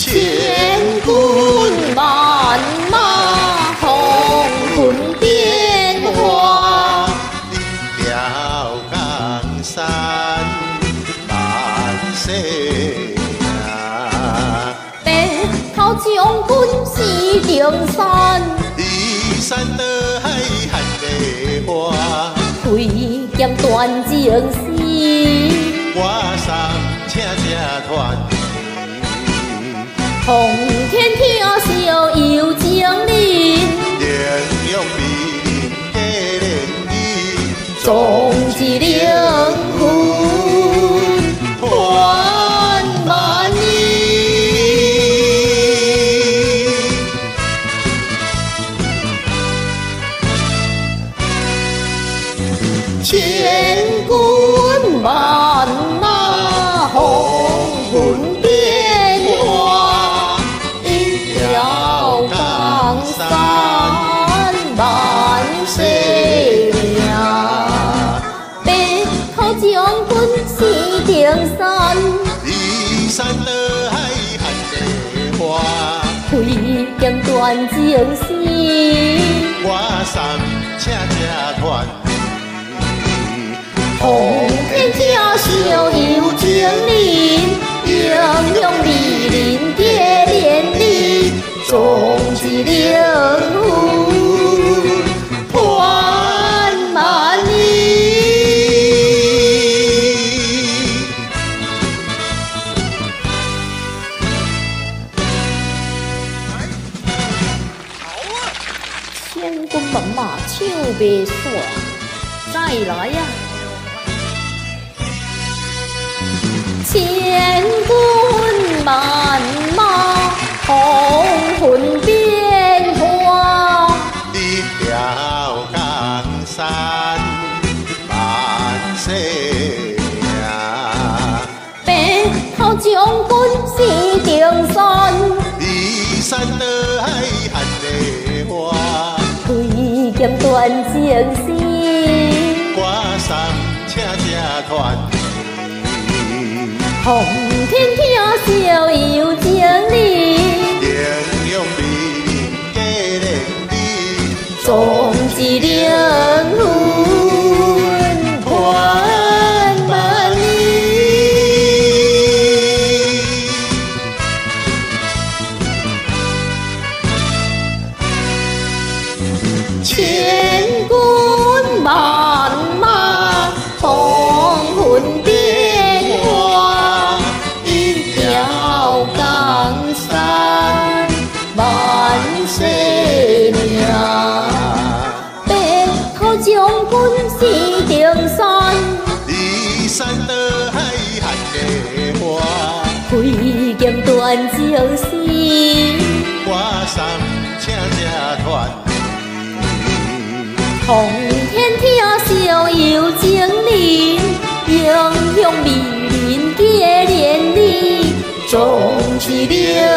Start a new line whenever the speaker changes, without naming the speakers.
千军万马，红尘变化。
你条江山万世啊！
白头将军是定山，
骊山倒海含梅花。
挥剑断情丝，
我送请这团
通天听笑有情人，
英勇美人加连衣，
壮志凌云传万里。千军万马，红尘变化。一条江山万世良，白头将军是定山，
骊山倒海含梅花。
挥剑断情丝，
我送请这团
通天听笑有情人，英勇美人结连理，壮志凌云传万里。千军万马手袂散，再来呀！千军万马，红尘变化。
一条江山万世啊！
白头将军是定山，
骊山倒海含梅花。
挥剑断情丝，
我送请这团
通天听笑有情人，
英勇美人加连衣，
壮志凌云传万里。千军万马，红尘变化。一条江山万世良，白头将军是定山，
骊山倒海含梅花。
挥剑断情丝，
我送请这团
通天听笑有情人，英勇美人结连理，壮志凌